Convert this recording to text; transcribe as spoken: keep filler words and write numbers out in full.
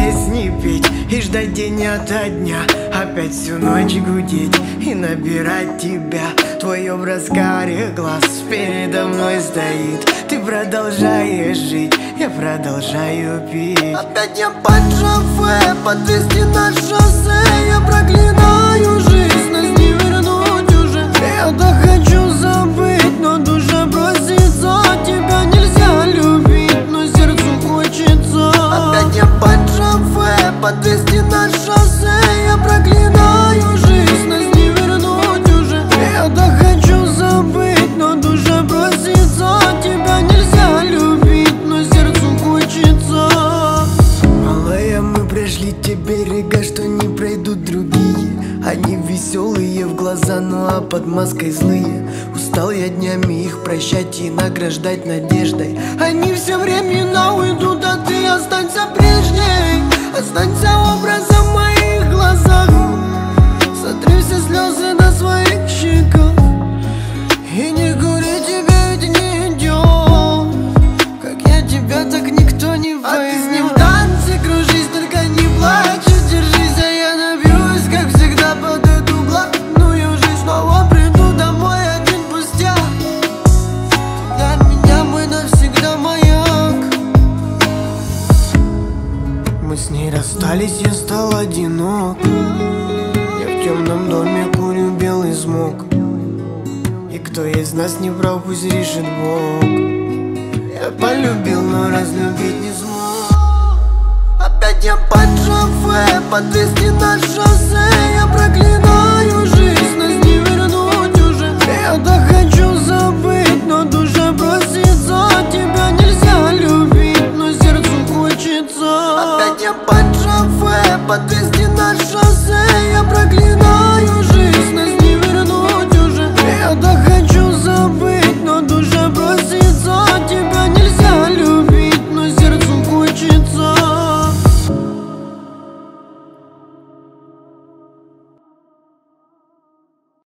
песни петь и ждать день ото дня. Опять всю ночь гудеть и набирать тебя. Твой образ карих глаз передо мной стоит. Ты продолжаешь жить, я продолжаю пить. Опять я под шофе, под двести на шоссе. Я проклинаю жизнь, нас не вернуть уже. Я так хочу забыть, но душа просится. Тебя нельзя любить, но сердцу хочется. Опять я под шофе, под двести на шоссе. Я проклинаю жизнь, нас не вернуть уже. Я так хочу забыть, но душа просится. Тебя нельзя любить, но сердцу хочется. Малая, мы прошли те берега, что не пройдут другие. Они веселые в глаза, ну а под маской злые. Устал я днями их прощать и награждать надеждой. Они все времена уйдут, а ты останься прежней. Останься образом в моих глазах. Сотри все слезы на своих щеках. И не говори, тебе ведь не идет. Как я тебя, так никто не поймет. А ты с ним в танце кружись, только не плачь. Держись, а я набьюсь, как всегда, под эту блатную жизнь. Снова приду домой, один пустяк. Для меня мой навсегда маяк. Мы с ней расстались, я стал одинок. Я в темном доме курю белый смог. И кто из нас не прав, пусть решит Бог. Я полюбил, но разлюбить не смог. Опять я под шофе, под двести на шоссе. Я проклинаю жизнь.